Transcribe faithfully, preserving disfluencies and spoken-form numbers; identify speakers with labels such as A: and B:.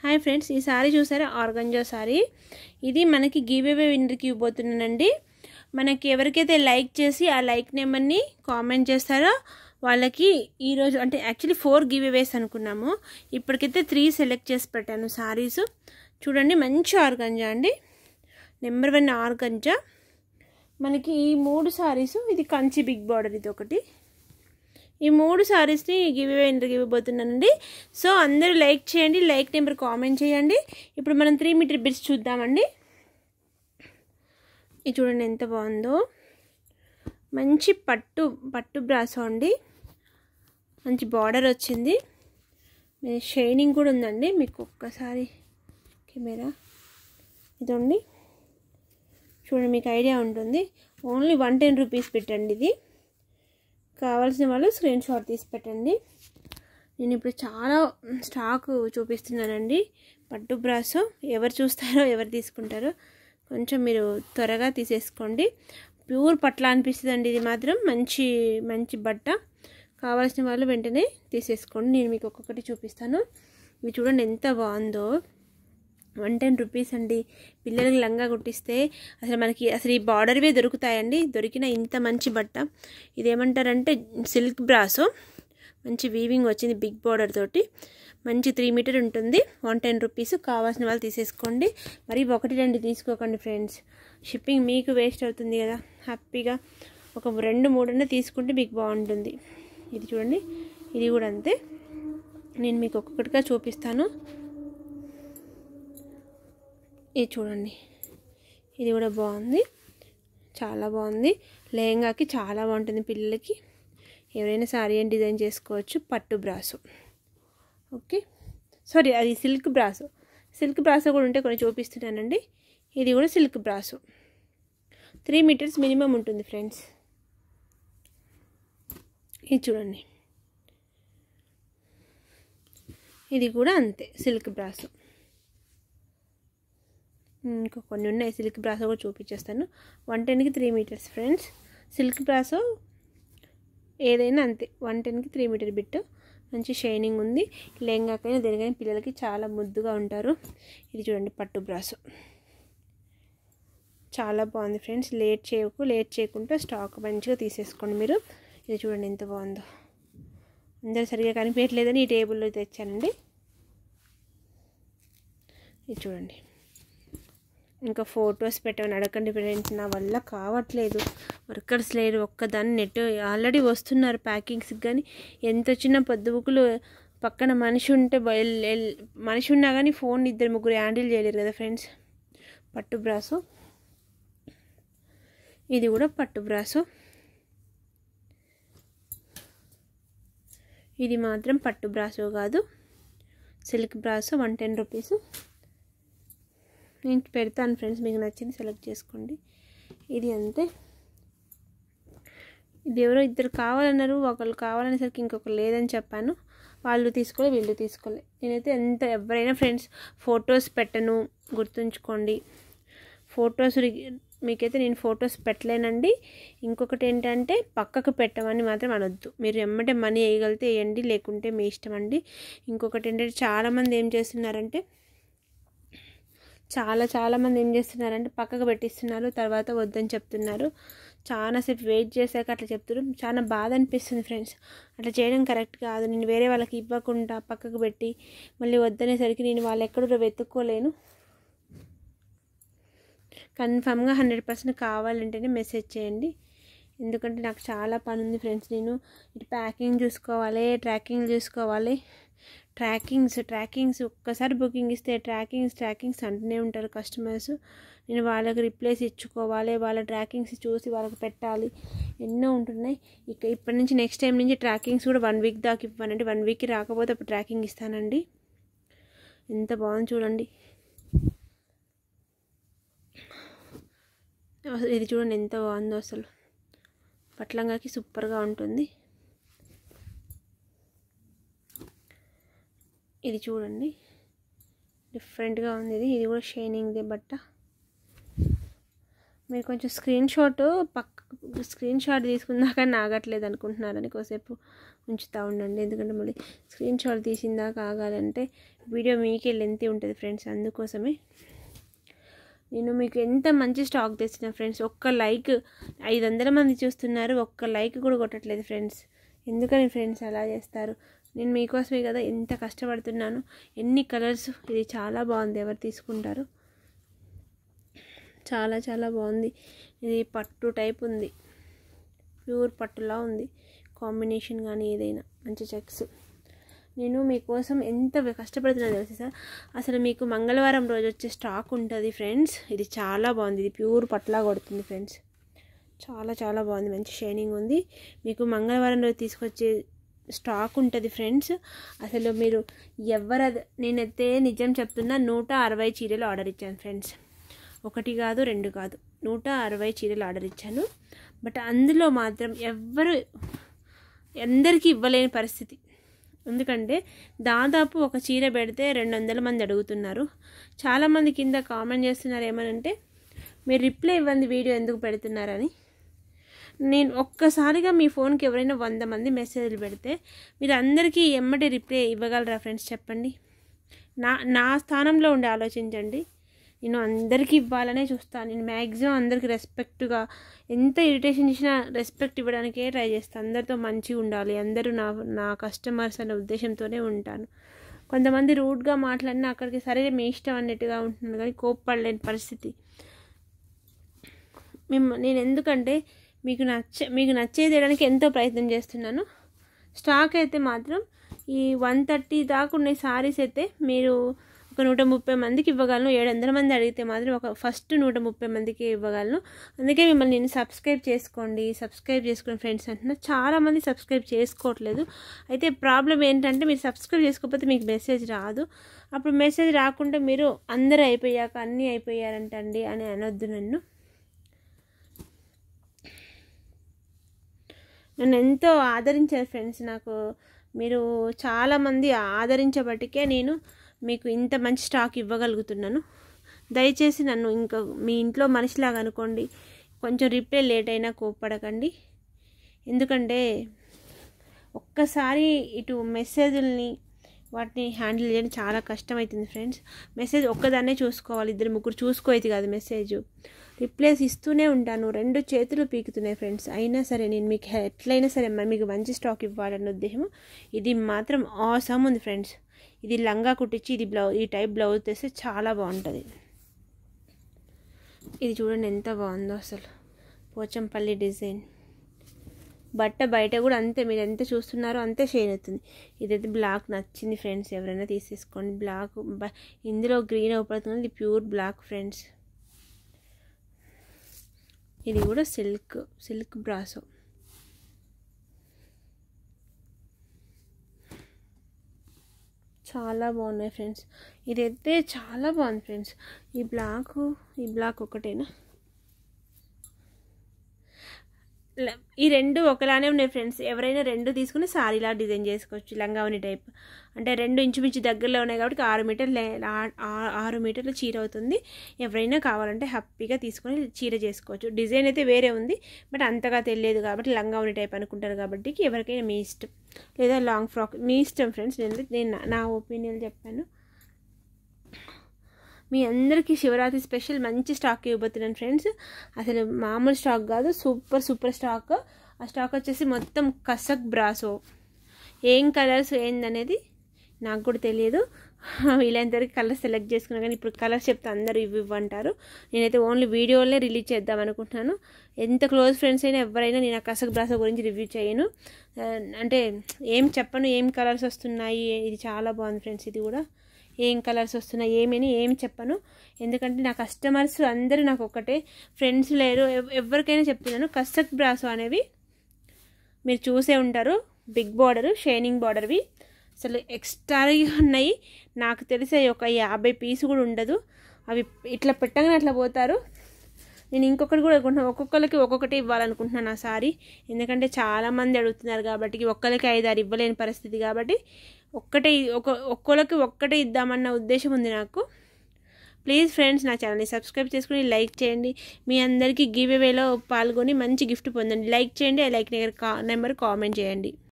A: Hi friends, ఈ సారీ చూసారా? Organza sari. ఇది మనకి గివ్ అవే విన్నర్కి ఇవ్వబోతున్నానండి. మనకి ఎవరికైతే లైక్ చేసి ఆ లైక్ నెంబర్ని కామెంట్ చేస్తారో వాళ్ళకి ఈరోజు అంటే యాక్చువల్లీ ఫోర్ గివ్ అవేస్ అనుకున్నాము. ఇప్పటికైతే త్రీ సెలెక్ట్ చేసి పెట్టాను సారీస్. చూడండి, మంచి ఆర్గంజా అండి, నెంబర్ వన్ ఆర్గంజా. మనకి ఈ మూడు సారీస్, ఇది కంచి బిగ్ బార్డర్, ఇది ఒకటి. ఈ మూడు సారీస్ని గివ్ అవే ఎంట్రీకి ఇవ్వబోతున్నానండి. సో అందరూ లైక్ చేయండి, లైక్ నెంబర్ కామెంట్ చేయండి. ఇప్పుడు మనం త్రీ మీటర్ బిట్స్ చూద్దామండి. ఇది చూడండి ఎంత బాగుందో, మంచి పట్టు పట్టు బ్రాసో అండి, మంచి బార్డర్ వచ్చింది, షైనింగ్ కూడా ఉందండి. మీకు ఒక్కసారి కెమెరా ఇదండి చూడండి, మీకు ఐడియా ఉంటుంది. ఓన్లీ వన్ టెన్ రూపీస్ పెట్టండి. ఇది కావాల్సిన వాళ్ళు స్క్రీన్ షాట్ తీసి పెట్టండి. నేను ఇప్పుడు చాలా స్టాక్ చూపిస్తున్నానండి పట్టు బ్రాసో. ఎవరు చూస్తారో ఎవరు తీసుకుంటారో కొంచెం మీరు త్వరగా తీసేసుకోండి. ప్యూర్ పట్ల అనిపిస్తుందండి ఇది మాత్రం. మంచి మంచి బట్ట. కావాల్సిన వాళ్ళు వెంటనే తీసేసుకోండి. నేను మీకు ఒక్కొక్కటి చూపిస్తాను. ఇవి చూడండి ఎంత బాగుందో. వన్ టెన్ రూపీస్ అండి. పిల్లలకి లంగా కుట్టిస్తే అసలు మనకి అసలు ఈ బార్డర్వే దొరుకుతాయండి. దొరికిన ఇంత మంచి బట్ట. ఇదేమంటారంటే సిల్క్ బ్రాసో, మంచి వీవింగ్ వచ్చింది బిగ్ బార్డర్ తోటి. మంచి త్రీ మీటర్ ఉంటుంది. One ten rupees. కావాల్సిన వాళ్ళు తీసేసుకోండి. మరి ఒకటి రెండు తీసుకోకండి ఫ్రెండ్స్, షిప్పింగ్ మీకు వేస్ట్ అవుతుంది కదా. హ్యాపీగా ఒక రెండు మూడున్న తీసుకుంటే మీకు బాగుంటుంది. ఇది చూడండి, ఇది కూడా అంతే. నేను మీకు ఒక్కొక్కటిగా చూపిస్తాను. ఇది చూడండి, ఇది కూడా బాగుంది, చాలా బాగుంది. లెహంగాకి చాలా బాగుంటుంది పిల్లలకి. ఎవరైనా సారీ అని డిజైన్ చేసుకోవచ్చు. పట్టు బ్రాసో. ఓకే, సారీ అది సిల్క్ బ్రాసో. సిల్క్ బ్రాసో కూడా ఉంటే కొన్ని చూపిస్తున్నానండి. ఇది కూడా silk brasso. Three meters minimum ఉంటుంది ఫ్రెండ్స్. ఇది చూడండి, ఇది కూడా అంతే సిల్క్ బ్రాసో. ఇంకా కొన్ని ఉన్నాయి సిల్క్ బ్రాసో కూడా చూపించేస్తాను. వన్ టెన్కి three meters friends. Silk brasso ఏదైనా అంతే, వన్ టెన్కి త్రీ మీటర్ బిట్. మంచి షైనింగ్ ఉంది. లెహంగాకైనా దేనికైనా పిల్లలకి చాలా ముద్దుగా ఉంటారు. ఇది చూడండి పట్టు బ్రాసో, చాలా బాగుంది ఫ్రెండ్స్. లేట్ చేయకు, లేట్ చేయకుండా స్టాక్ మంచిగా తీసేసుకోండి మీరు. ఇది చూడండి ఎంత బాగుందో. అందరూ సరిగా కనిపించట్లేదని ఈ టేబుల్లో తెచ్చానండి. ఇది చూడండి. ఇంకా ఫొటోస్ పెట్టమని అడగండి ఫ్రెండ్స్, నా వల్ల కావట్లేదు. వర్కర్స్ లేరు, ఒక్కదాన్ని నెట్ ఆల్రెడీ వస్తున్నారు ప్యాకింగ్స్కి. కానీ ఎంత వచ్చినా పొద్దుబుకులు పక్కన మనిషి ఉంటే మనిషి ఉన్నా కానీ ఫోన్ ఇద్దరు ముగ్గురు హ్యాండిల్ చేయలేరు కదా ఫ్రెండ్స్. పట్టు బ్రాసో. ఇది కూడా పట్టు బ్రాసో. ఇది మాత్రం పట్టు బ్రాసో కాదు, silk brasso. One ten rupees. నేను పెడతాను ఫ్రెండ్స్, మీకు నచ్చింది సెలెక్ట్ చేసుకోండి. ఇది అంతే. ఇది ఎవరో ఇద్దరు కావాలన్నారు, ఒకళ్ళు కావాలనేసరికి ఇంకొకరు లేదని చెప్పాను. వాళ్ళు తీసుకోలే, వీళ్ళు తీసుకోలే. నేనైతే ఎంత ఎవరైనా ఫ్రెండ్స్ ఫొటోస్ పెట్టను, గుర్తుంచుకోండి. ఫొటోస్ మీకైతే నేను ఫొటోస్ పెట్టలేనండి. ఇంకొకటి ఏంటంటే పక్కకు పెట్టమని మాత్రం అనొద్దు. మీరు ఎమ్మటే మనీ వేయగలిగితే వేయండి, లేకుంటే మీ ఇష్టం అండి. ఇంకొకటి ఏంటంటే చాలామంది ఏం చేస్తున్నారంటే చాలా చాలామంది ఏం చేస్తున్నారంటే పక్కకు పెట్టిస్తున్నారు, తర్వాత వద్దని చెప్తున్నారు. చాలాసేపు వెయిట్ చేశాక అట్లా చెప్తున్నారు. చాలా బాధ అనిపిస్తుంది ఫ్రెండ్స్. అట్లా చేయడం కరెక్ట్ కాదు. నేను వేరే వాళ్ళకి ఇవ్వకుండా పక్కకు పెట్టి మళ్ళీ వద్దనేసరికి నేను వాళ్ళు ఎక్కడో వెతుక్కోలేను. కన్ఫామ్గా హండ్రెడ్ పర్సెంట్ కావాలంటేనే మెసేజ్ చేయండి. ఎందుకంటే నాకు చాలా పని ఉంది ఫ్రెండ్స్. నేను ఇటు ప్యాకింగ్ చూసుకోవాలి, ట్రాకింగ్ చూసుకోవాలి. ట్రాకింగ్స్ ట్రాకింగ్స్ ఒక్కసారి బుకింగ్ ఇస్తే ట్రాకింగ్స్ ట్రాకింగ్స్ అంటూనే ఉంటారు కస్టమర్స్. నేను వాళ్ళకి రిప్లేస్ ఇచ్చుకోవాలి, వాళ్ళ ట్రాకింగ్స్ చూసి వాళ్ళకి పెట్టాలి, ఎన్నో ఉంటున్నాయి. ఇక ఇప్పటి నుంచి నెక్స్ట్ టైం నుంచి ట్రాకింగ్స్ కూడా వన్ వీక్ దాకా ఇవ్వనండి. వన్ వీక్కి రాకపోతే అప్పుడు ట్రాకింగ్ ఇస్తానండి. ఎంత బాగుంది చూడండి. ఇది చూడండి ఎంత బాగుందో అసలు. పట్లంగాకి సూపర్గా ఉంటుంది. ఇది చూడండి డిఫరెంట్గా ఉంది. ఇది ఇది కూడా షైనింగ్దే బట్ట. మీరు కొంచెం స్క్రీన్ షాట్ పక్క స్క్రీన్ షాట్ తీసుకున్నాక ఆగట్లేదు అనుకుంటున్నారని కోసేపు ఉంచుతూ ఉండండి. ఎందుకంటే మళ్ళీ స్క్రీన్ షాట్ తీసిందాక ఆగాలంటే వీడియో మీకే లెంతీ ఉంటుంది ఫ్రెండ్స్. అందుకోసమే నేను మీకు ఎంత మంచి స్టాక్ తెచ్చిన ఫ్రెండ్స్, ఒక్క లైక్ ఐదు వందల మంది చూస్తున్నారు, ఒక్క లైక్ కూడా కొట్టట్లేదు ఫ్రెండ్స్. ఎందుకని ఫ్రెండ్స్ అలా చేస్తారు? నేను మీకోసమే కదా ఎంత కష్టపడుతున్నాను. ఎన్ని కలర్స్, ఇది చాలా బాగుంది, ఎవరు తీసుకుంటారు? చాలా చాలా బాగుంది. ఇది పట్టు టైప్ ఉంది, ప్యూర్ పట్టులా ఉంది కాంబినేషన్. కానీ ఏదైనా మంచి చెక్స్. నేను మీకోసం ఎంత కష్టపడుతున్నా తెలుసు సార్. అసలు మీకు మంగళవారం రోజు వచ్చే స్టాక్ ఉంటుంది ఫ్రెండ్స్. ఇది చాలా బాగుంది, ఇది ప్యూర్ పట్టులా కొడుతుంది ఫ్రెండ్స్. చాలా చాలా బాగుంది, మంచి షైనింగ్ ఉంది. మీకు మంగళవారం రోజు తీసుకొచ్చే స్టాక్ ఉంటుంది ఫ్రెండ్స్. అసలు మీరు ఎవరు, నేనైతే నిజం చెప్తున్నా, నూట అరవై చీరలు ఆర్డర్ ఇచ్చాను ఫ్రెండ్స్. ఒకటి కాదు రెండు కాదు, నూట అరవై చీరలు ఆర్డర్ ఇచ్చాను. బట్ అందులో మాత్రం ఎవ్వరు అందరికీ ఇవ్వలేని పరిస్థితి. ఎందుకంటే దాదాపు ఒక చీర పెడితే రెండు వందల మంది అడుగుతున్నారు. చాలామంది కింద కామెంట్ చేస్తున్నారు ఏమనంటే, మీరు రిప్లై ఇవ్వండి వీడియో ఎందుకు పెడుతున్నారని. నేను ఒక్కసారిగా మీ ఫోన్కి ఎవరైనా వంద మంది మెసేజ్లు పెడితే మీరు అందరికీ ఎమ్మటి రిప్లై ఇవ్వగలరా ఫ్రెండ్స్? చెప్పండి. నా నా స్థానంలో ఉండి ఆలోచించండి. నేను అందరికీ ఇవ్వాలనే చూస్తాను. నేను మ్యాక్సిమం అందరికీ రెస్పెక్ట్గా, ఎంత ఇరిటేషన్ ఇచ్చినా రెస్పెక్ట్ ఇవ్వడానికే ట్రై చేస్తాను. అందరితో మంచిగా ఉండాలి, అందరూ నా నా కస్టమర్స్ అనే ఉద్దేశంతోనే ఉంటాను. కొంతమంది రూడ్గా మాట్లాడినా అక్కడికి సరే మీ ఇష్టం అన్నట్టుగా ఉంటున్నాను, కానీ కోప్పడలేని పరిస్థితి. మేము నేను ఎందుకంటే మీకు నచ్చ మీకు నచ్చేది చేయడానికి ఎంతో ప్రయత్నం చేస్తున్నాను. స్టాక్ అయితే మాత్రం ఈ వన్ థర్టీ దాకా ఉన్న సారీస్ అయితే మీరు ఒక నూట ముప్పై మందికి ఇవ్వగలను. ఏడు వందల మంది అడిగితే మాత్రం ఒక ఫస్ట్ నూట ముప్పై మందికి ఇవ్వగలను. అందుకే మిమ్మల్ని నేను సబ్స్క్రైబ్ చేసుకోండి సబ్స్క్రైబ్ చేసుకోండి ఫ్రెండ్స్ అంటున్నా. చాలామంది సబ్స్క్రైబ్ చేసుకోవట్లేదు. అయితే ప్రాబ్లం ఏంటంటే, మీరు సబ్స్క్రైబ్ చేసుకోకపోతే మీకు మెసేజ్ రాదు. అప్పుడు మెసేజ్ రాకుంటే మీరు అందరూ అయిపోయాక అన్నీ అయిపోయారంటండి అని అనొద్దు. నన్ను నన్ను ఎంతో ఆదరించారు ఫ్రెండ్స్. నాకు మీరు చాలామంది ఆదరించబట్టికే నేను మీకు ఇంత మంచి స్టాక్ ఇవ్వగలుగుతున్నాను. దయచేసి నన్ను ఇంకా మీ ఇంట్లో మనిషిలాగా అనుకోండి. కొంచెం రిప్లై లేట్ అయినా కోప్పడకండి. ఎందుకంటే ఒక్కసారి ఇటు మెసేజ్ని వాటిని హ్యాండిల్ చేయడం చాలా కష్టమవుతుంది ఫ్రెండ్స్. మెసేజ్ ఒక్కదాన్నే చూసుకోవాలి, ఇద్దరు ముగ్గురు చూసుకోవచ్చు కాదు. మెసేజ్ రిప్లైస్ ఇస్తూనే ఉంటాను, రెండు చేతులు పీకుతున్నాయి ఫ్రెండ్స్. అయినా సరే నేను మీకు ఎట్లయినా సరే మీకు మంచి స్టాక్ ఇవ్వాలన్న ఉద్దేశం. ఇది మాత్రం ఆసమ్ ఉంది ఫ్రెండ్స్. ఇది లంగా కుట్టించి ఇది బ్లౌజ్, ఈ టైప్ బ్లౌజ్ తెస్తే చాలా బాగుంటుంది. ఇది చూడండి ఎంత బాగుందో అసలు, పోచంపల్లి డిజైన్. బట్ట బయట కూడా అంతే, మీరు ఎంత చూస్తున్నారో అంతే షైన్ అవుతుంది. ఇదైతే బ్లాక్ నచ్చింది ఫ్రెండ్స్, ఎవరైనా తీసేసుకోండి. బ్లాక్ ఇందులో గ్రీన్ అవుపడుతుంది, ఇది ప్యూర్ బ్లాక్ ఫ్రెండ్స్. ఇది కూడా సిల్క్ సిల్క్ బ్రాసో. చాలా బాగున్నాయి ఫ్రెండ్స్. ఇదైతే చాలా బాగుంది ఫ్రెండ్స్. ఈ బ్లాక్ ఈ బ్లాక్ ఒకటేనా? ఈ రెండు ఒకలానే ఉన్నాయి ఫ్రెండ్స్. ఎవరైనా రెండు తీసుకుని సారీలా డిజైన్ చేసుకోవచ్చు, లంగావని టైప్. అంటే రెండు ఇంచుమించు దగ్గరలో ఉన్నాయి కాబట్టి ఆరు మీటర్లు ఆరు మీటర్లు చీర అవుతుంది. ఎవరైనా కావాలంటే హ్యాపీగా తీసుకొని చీర చేసుకోవచ్చు. డిజైన్ అయితే వేరే ఉంది, బట్ అంతగా తెలియదు కాబట్టి లంగావని టైప్ అనుకుంటారు కాబట్టి ఎవరికైనా మీ ఇష్టం. లేదా లాంగ్ ఫ్రాక్ మీ ఇష్టం ఫ్రెండ్స్. నేను నేను నా ఒపీనియన్ చెప్పాను. మీ అందరికీ శివరాత్రి స్పెషల్ మంచి స్టాక్ ఇవ్వబోతున్నాను ఫ్రెండ్స్. అసలు మామూలు స్టాక్ కాదు, సూపర్ సూపర్ స్టాక్. ఆ స్టాక్ వచ్చేసి మొత్తం కసక్ బ్రాసో. ఏం కలర్స్ ఏందనేది నాకు కూడా తెలియదు. వీళ్ళందరికీ కలర్ సెలెక్ట్ చేసుకున్నా, కానీ ఇప్పుడు కలర్స్ చెప్తే అందరూ ఇవి ఇవ్వంటారు. నేనైతే ఓన్లీ వీడియోలే రిలీజ్ చేద్దాం అనుకుంటున్నాను. ఎంత క్లోజ్ ఫ్రెండ్స్ అయినా ఎవరైనా నేను ఆ కసక్ బ్రాసో గురించి రివ్యూ చేయను, అంటే ఏం చెప్పను. ఏం కలర్స్ వస్తున్నాయి, ఇది చాలా బాగుంది ఫ్రెండ్స్. ఇది కూడా ఏం కలర్స్ వస్తున్నాయి ఏమని ఏం చెప్పను, ఎందుకంటే నా కస్టమర్స్ అందరూ నాకు ఒక్కటే, ఫ్రెండ్స్ లేరు. ఎవరికైనా చెప్తున్నాను, కసక్ బ్రాసో అనేవి మీరు చూసే ఉంటారు. బిగ్ బార్డర్, షైనింగ్ బార్డర్వి అసలు ఎక్స్ట్రాగా ఉన్నాయి. నాకు తెలిసే ఒక యాభై పీసు కూడా ఉండదు. అవి ఇట్లా పెట్టగానే అట్లా పోతారు. నేను ఇంకొకటి కూడా అనుకుంటున్నాను, ఒక్కొక్కరికి ఒక్కొక్కటి ఇవ్వాలనుకుంటున్నాను ఆ సారీ. ఎందుకంటే చాలామంది అడుగుతున్నారు కాబట్టి, ఒక్కరికి ఐదు ఆరు ఇవ్వలేని పరిస్థితి కాబట్టి ఒక్కటే ఒక ఒక్కొక్కరికి ఒక్కటే ఇద్దామన్న ఉద్దేశం ఉంది నాకు. ప్లీజ్ ఫ్రెండ్స్ నా ఛానల్ని సబ్స్క్రైబ్ చేసుకుని లైక్ చేయండి. మీ అందరికీ గివ్ అవేలో పాల్గొని మంచి గిఫ్ట్ పొందండి. లైక్ చేయండి, ఆ లైక్ నెంబర్ కామెంట్ చేయండి.